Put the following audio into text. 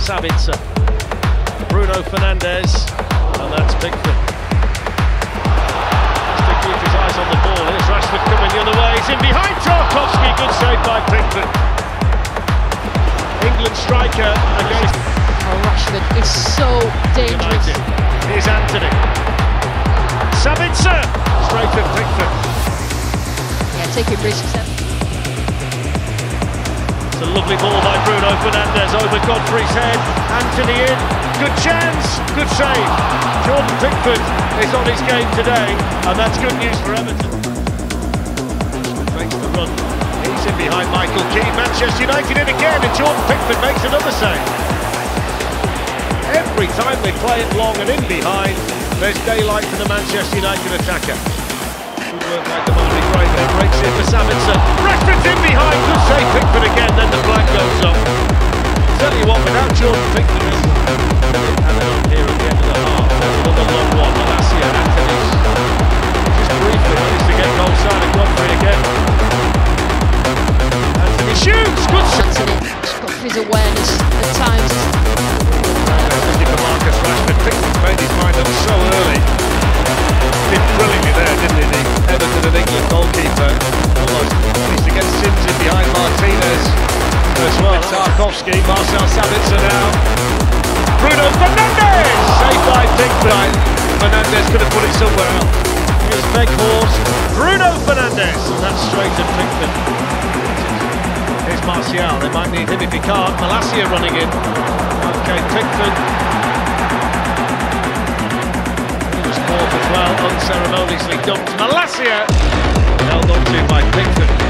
Sabitzer. Bruno Fernandes, and that's Pickford. Has to keep his eyes on the ball. Here's Rashford coming the other way. He's in behind Tarkowski. Good save by Pickford. England striker against. Oh, Rashford is so dangerous. United. Here's Anthony. Sabitzer, straight at Pickford. Yeah, taking risks. It's a lovely ball by Bruno Fernandes over Godfrey's head. Anthony in. Good chance. Good save. Jordan Pickford is on his game today, and that's good news for Everton. Makes the run. He's in behind Michael Keane. Manchester United in again, and Jordan Pickford makes another save. Every time they play it long and in behind, there's daylight for the Manchester United attacker. Good work by Damari Gray there, breaks in for Sabitzer. Rashford's in behind, good save Pickford again, then the flag goes up. Tell you what, without Jordan Pickford, and then on here at the end of the half, there's another long one, Malacia, Anthony's. Just briefly managed to get goal side of Godfrey again. Anthony shoots, good save. Anthony, just got his awareness at times. Marcus Rashford. Pickford made his mind up so early. Did brilliantly there, didn't he? The Everton and England goalkeeper almost managed to get Sims in behind Martinez as well. Tarkowski, Marcel Sabitzer now. Bruno Fernandes! Saved by Pickford. Fernandes could have put it somewhere else. Here's Weghorst. Bruno Fernandes! And that's straight at Pickford. Here's Martial. They might need him if he can't. Malacia running in. Okay, Pickford. As well, unceremoniously dumped. Malacia held on to by Pickford.